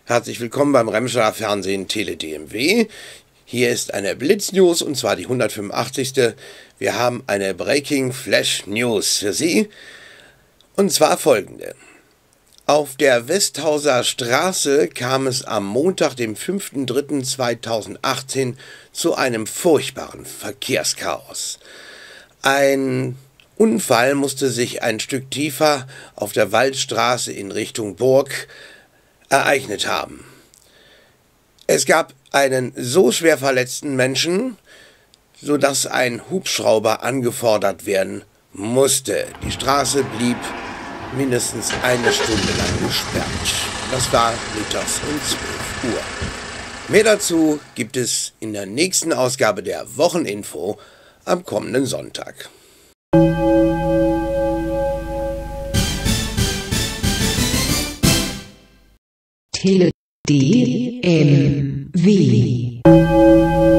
Herzlich willkommen beim Remscheid Fernsehen Tele DMW. Hier ist eine Blitznews und zwar die 185. Wir haben eine Breaking Flash News für Sie. Und zwar folgende. Auf der Westhauser Straße kam es am Montag, dem 5.3.2018, zu einem furchtbaren Verkehrschaos. Ein Unfall musste sich ein Stück tiefer auf der Waldstraße in Richtung Burg ereignet haben. Es gab einen so schwer verletzten Menschen, sodass ein Hubschrauber angefordert werden musste. Die Straße blieb mindestens eine Stunde lang gesperrt. Das war mittags um 12 Uhr. Mehr dazu gibt es in der nächsten Ausgabe der Wocheninfo am kommenden Sonntag. Tele DMW